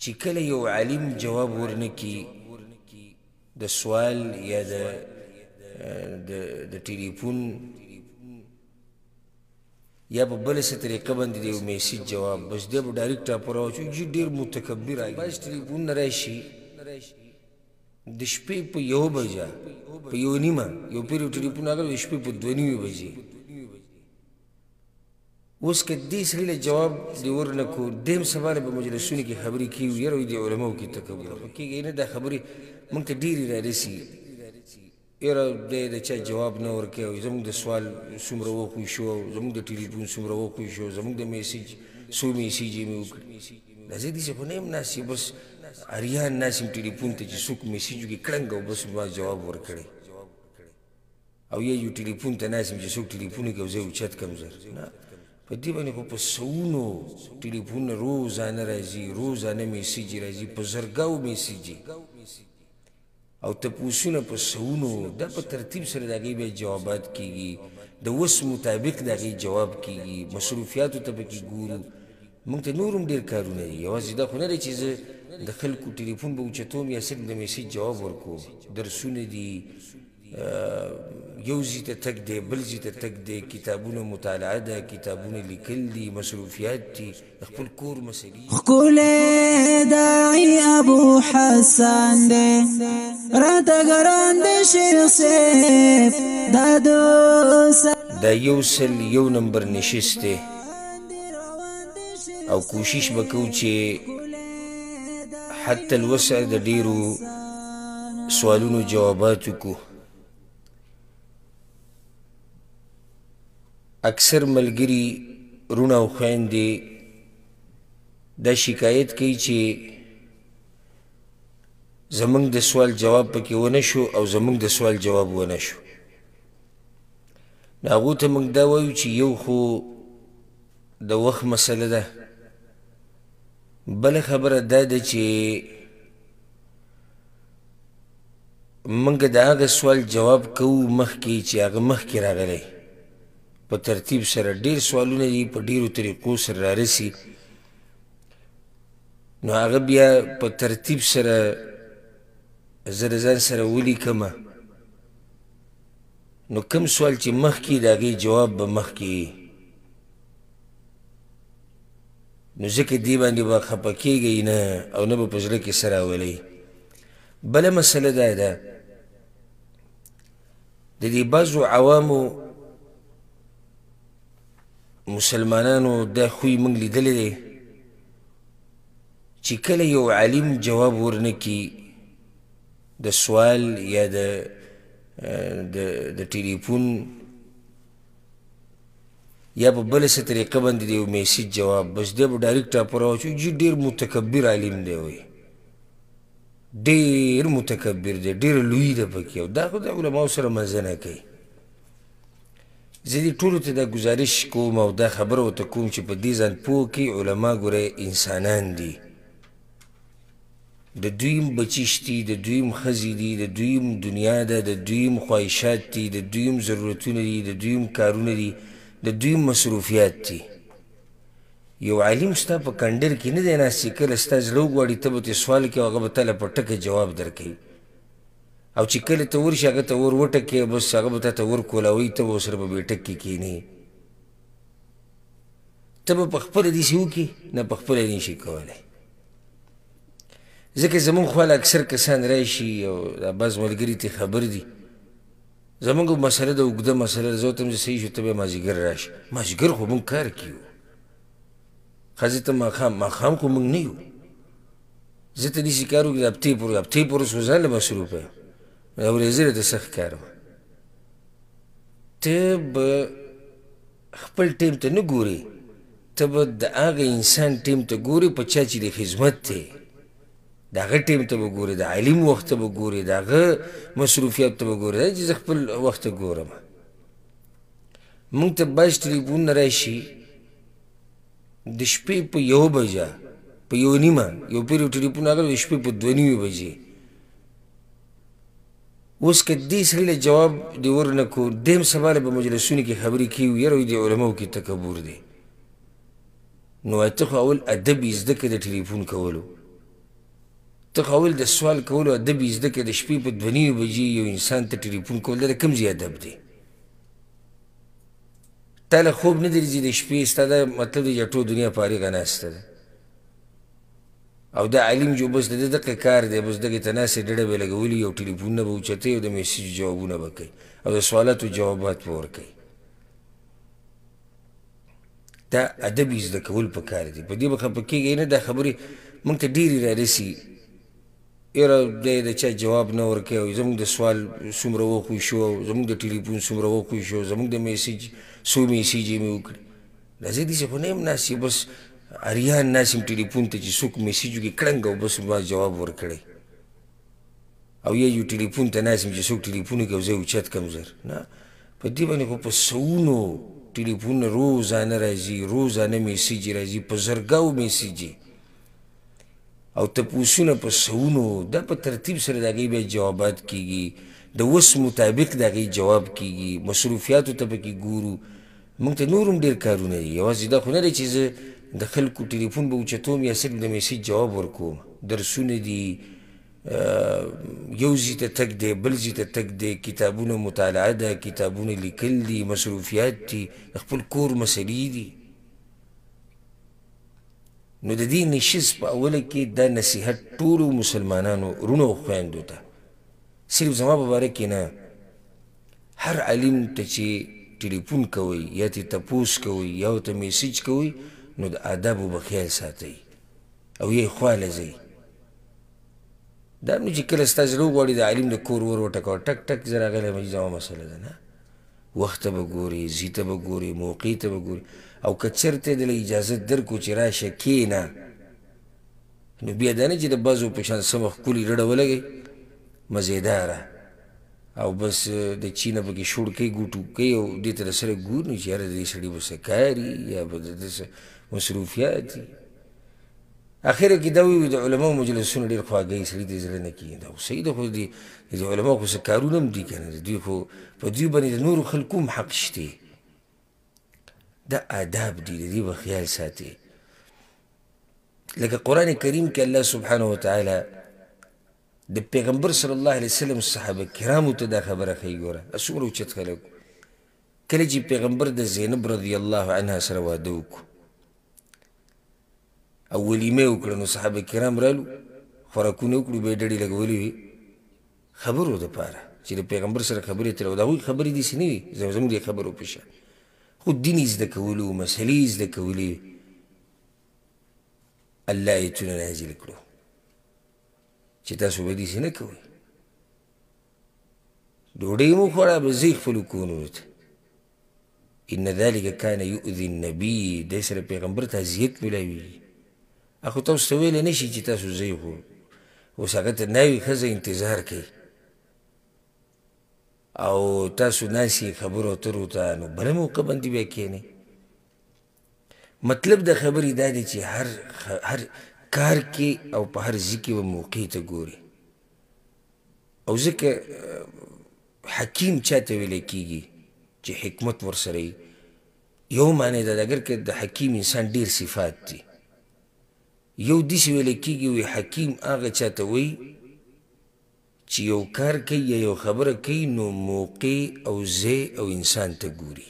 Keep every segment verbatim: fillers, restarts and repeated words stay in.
چې کله یو عالم جواب ورنکي د سوال یا د د ټلیفون یا په بله څه طریقه باندې د یو میسیج جواب بس دی به ډایرکټ راپور راواچوي چې ډېر متکبر بعض ټلیفونونه راشي د شپې په یوه بجه په یوه نیمه یو پیر یو ټلیفون راغلی د شپې په دوه نیمې بجې اوس که دې سړي له جواب دې ورنکړو دیم سبا به مجلسونو کې خبرې کېږي یاره وایي د علماو کې تکبر خو کېږي نه دا خبرې موږ ته ډېرې رارسي یاره دی د چا جواب نه ورکوي او زموږ د سوال څومره وخوی شو او زموږ د ټلیفون څومره وخوی شو زموږ د میسیج څو میسیجې مې وکړي دا زه داسې خو نه یم ناست بس اریان ناست یم ټلیفون ته چې څوک میسیج وکړي کړنګ او بس ما جواب ورکړی او یا یو ټلیفون ته ناست یم چې څوک ټلیفون وکړي او زه اوچت کړم زر نه په دې باندې خو په سوونو ټلیفونونه روزانه راځي روزانه میسیجې راځي په زرګاو میسیجې او تپوسونه په سوونو دا په ترتیب سره د هغې بیا جوابات کېږي د وس مطابق د هغې جواب کېږي مصروفیاتو ته پکې ګورو موږ ته نور هم ډېر کارونه دي یوازې دا خو نه دی چې زه د خلکو ټلیفون به اوچتوم یا صرف د میسیج جواب ورکوم درسونه دي یو ځای ته تګ دی بل ځای ته تګ دی کتابونه مطالعه ده کتابونه لیکل دي مصروفیات دي د خپل کور مسلې ښکلی داعي ابو حسن دی راته ګران دی شیخ صاحب دا دا یو سل یو نمبر نشست دی او کوشش به کوو چې حتی الوسع د ډېرو سوالونو جوابات وکړو اکثر ملګري رونه او خویندې دا شکایت کوي چې زموږ د سوال جواب پکې ونه شو او زموږ د سوال جواب ونه شو نو هغو ته موږ دا وایو چې یو خو د وخت مسله ده بله خبره دا ده چې موږ د هغه سوال جواب کوو مخکې چې هغه مخکې راغلی په ترتیب سره ډېر سوالونه دي په ډېرو طریقو سره رارسي نو هغه بیا په ترتیب سره زه د ځان سره ولیکمه نو کوم سوال چې مخکې د هغې جواب به مخکې نو ځکه دې باندې به خفه کېږئ نه او نه به په زړه کې څه راولئ بله مسله دا ده د دې بعضو عوامو مسلمانانو دا خوی موږ لیدلی دی چې کله یو عالم جواب ورنکي د سوال یا د د ټلیفون یا په بله څه طریقه باندې د یو میسیج جواب بس دی به ډایرکټ راپور راواچوي چې ډېر متکبر عالم دی وایي ډېر متکبر دی ډېر لوی دی پکې او دا خو د علماو سره مزه نه کوي زه دې ټولو ته دا ګزارش کوم او دا خبره ورته کوم چې په دې ځان پوه کړي علما ګوره انسانان دي د دویم بچیش دي د دویم ښځې دي د دویم دنیا ده د دویم خواهشات دي د دویم ضرورتونه دي د دویم کارونه دي د دویم مصروفیات دي یو عالم ستا په کنډر کې نه دی ناست چې کله ستا زړه وغواړي ته به ترې سوال کوې او هغه به تاله په ټکه جواب درکوي او چې کله ته ورشي هغه ته ور وټکې بس هغه به تا ته ور کولاوي ته به ورسره په بیټک کې کښېنې ته به په خپله داسې وکړي نه په خپله نه شي کولی ځکه زموږ خواله اکثر کسان راشي او دا بعض ملګري ترې خبر دي زموږ مسله ده اوږده مسله ده زه ورته یم چې صحیح شو ته بیا مازدیګر راشي مازدیګر خو موږ کار کې یو ښځې ته ماښام ماښام خو موږ نه یو زه ته داسې کار وکړي د هفتې پورې هفتې پورې خو ځان له مصروفه یم دا ورځې راته سخت کار وه ته به خپل ټیم ته نه ګورې ته به د هغه انسان ټیم ته ګورې په چا چې د خدمت دی د هغه ټیم ته به ګورې د عالم وخت ته به ګورې د هغه مصروفیات ته به ګورې دا چې زه خپل وخت ته ګورم موږ ته بعض ټلیفونونه راشي د شپې په یوه بجه په یوه نیمه یو پیر یو ټلیفون راغلی د شپې په دوه نیمې بجې اوس که دې سړي له جواب دې ورنکړو دیم سبا له به مجلسونو کې خبرې کېږي یاره وایي د علماو کې تکبر دی نو ته خو اول ادب یې زده کړه د ټلیفون کولو ته خو اول د سوال کولو ادب یې زده کړې د شپې په دوه نیمې بجې یو انسان ته ټلیفون کول دا د کوم ځای ادب دی تا له خوب نه درځي د شپې ستا دا مطلب دی چې ټول دنیا فارغه ناسته ده او دا علم جو بس د ده دقه کار دی بس دغې ته ناستې ډډه به یې لګولي او ټلیفونونه به اوچتوي او د میسیج جوابونه به کوي او د سوالاتو جوابات به ورکوي دا ادب یې زده کول پکار دي په دې به خفه کېږئ نه دا خبرې موږ ته ډېرې رارسي یاره دی د چا جواب نه ورکوي او زموږ د سوال څومره وخوی شو او زموږ د ټلیفون څومره وخوی شو زموږ د میسیج څو میسیجې مې وکړي راځئ داسې خو نه یم ناست بس اریان ناست یم ټلیفون ته چې څوک میسیج وکړي کړنګ او بس ما جواب ورکړی او یا یو ټلیفون ته ناست یم چې څوک ټلیفون وکړي او زه یې اوچت کړم زر نه په دې باندې خو په سوونو ټلیفونونه روزانه راځي روزانه میسیجې راځي په زرګاو میسیجې او تپوسونه په سوونو دا په ترتیب سره د هغې بیا جوابات کېږي د وس مطابق د هغې جواب کېږي مصروفیاتو ته پکې ګورو موږ ته نور هم ډېر کارونه دي یوازې دا خو نه دی چې زه د خلکو ټلیفون به اوچتوم یا صرف د میسیج جواب ورکوم درسونه دي یو ځای ته تګ دی بل ځای ته تګ دی کتابونه مطالعه ده کتابونه لیکل دي مصروفیات دي د خپل کور مسلې دي نو د دې نشست په اوله کې دا نصیحت ټولو مسلمانانو وروڼو او خویندو ته صرف زما په باره کې نه هر عالم ته چې ټلیفون کوئ یا ترې تپوس کوئ یا ورته میسیج کوئ نو د آدابو به خیال ساتئ او یې خواله ځئ دا هم نه چې کله ستا زړه وغواړي د عالم د کور ور وټکوه ټک ټک زه راغلی یم زما مسله ده نه وخت ته به ګورې ځي ته به ګورې موقع ته به ګورې او که چېرته یې دله اجازت درکړو چې راشه کښېنه نو بیا دا نه چې د بعضو په شان سمه ښکلې ډډه ولګئ مزېداره او بس د چي نه پکې شوړ کوي ګوټو کوي او دې ته د سره ګوري چې یاره د دې سړي به څه کاري یا به د ده څه مصروفیات دي اخره کې دا وي د علماو مجلسونه ډېر خواږی سړي ته زړه نه کېږي دا خو صحیح ده خو د علماو خو څه کارونه هم دي که نه دوی خو په دوی باندې د نورو خلکو هم حق شته دا آداب دي د دې به خیال ساتي لکه قرآن کریم کې الله سبحانه وتعالی د پیغمبر صلی الله علیه وسلم صحابه کرامو ته دا خبره ښیي ګوره دا څومره اوچت خلک کله چې پیغمبر د زینب رضی الله عنها سره واده وکړو او ولیمه یې وکړه نو صحابه کرام رالو خوراکونه وکړو به یې ډډې لګولې وي خبرو دپاره چې د پیغمبر سره خبرې اترې او د هغوی خبرې داسې نه وي زموږ د خبرو په شان خو دین یې زده کولو مسلې یې زده کولې الله ایتونه نازل کړو چې تاسو به داسې نه کوئ ډوډۍ مو خوړه به ځئ خپلو کورونو ته ان ذلک کان یؤذي النبي دی سره پیغمبر ته اذیت میلاویږي اخو تاسو ته ویلی نه شي چې تاسو ځئ خو اوس هغه ته ناوي ښځه انتظار کوي او تاسو ناست یې خبرو اترو ته نو بله موقع باندې بیا کښېنئ مطلب د خبرې دا دی چې هر هر کار کې او په هر ځای کې به موقع ته ګوري او ځکه حکیم چا ته ویلی کېږي چې حکمت ورسره وي یو معنی ده اگر که د حکیم انسان ډېر صفات دي یو داسې ویلی کېږي وی حکیم هغه چا ته وایي چې یو کار کوي یا یو خبره کوي نو موقع او ځای او انسان ته ګوري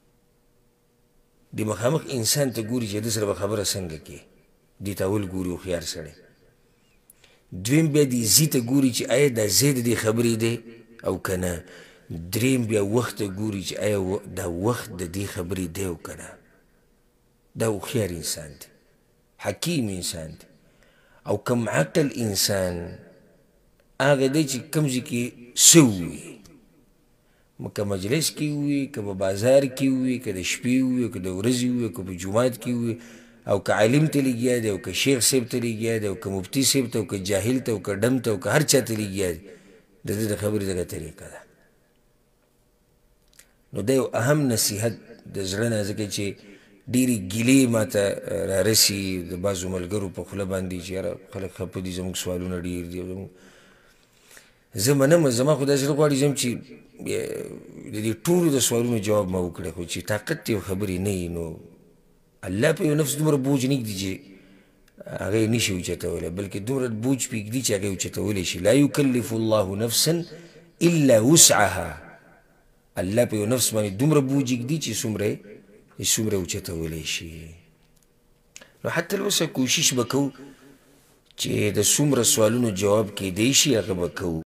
د مخامخ انسان ته ګوري چې د سره به خبره څنګه کوي دې ته اول ګوري هوښیار سړی دویم بیا دې ځي ته ګوري چې آیا دا ځای د دې خبرې دی او که نه دریم بیا وخت ته ګوري چې آیا دا وخت د دې خبرې دی او که نه دا هوښیار انسان دی حکیم انسان دی او کم عقل انسان هغه دی چې کوم ځای کې څه ووي که مجلس کې ووي که په بازار کې ووي که د شپې ووي که د ورځې ووي که په جومات کې ووي او که عالم ته لګیا دی او که شیخ صاحب ته لګیا دی او که مفتي صاحب ته او که جاهل ته او که ډم ته او که هر چا ته لګیا دی د ده د خبرې دغه طریقه ده نو دا یو اهم نصیحت د زړه نه ځکه چې ډېرې ګیلې ما ته رارسي د بعضو ملګرو په خوله باندې چې یاره خلک خفه دي زموږ سوالونه ډېر دي زموږ زه منم زما خو داسې غواړي زم چې د دې ټولو د سوالونو جواب ما وکړی خو چې طاقت یو خبرې نه وي نو الله په یو نفس دومره بوج نه ږدي چې هغه نشي اوچتولی بلکې دومره بوج پرېږدي چې هغه اوچتولی شي. لا یکلف الله نفسا الا وسعها، الله په یو نفس باندې دومره بوج ږدي چې څومره چې څومره اوچتولی شي. نو حتی اوسه کوشش به کوو چې د څومره سوالونو جواب کیدی شي هغه به کوو.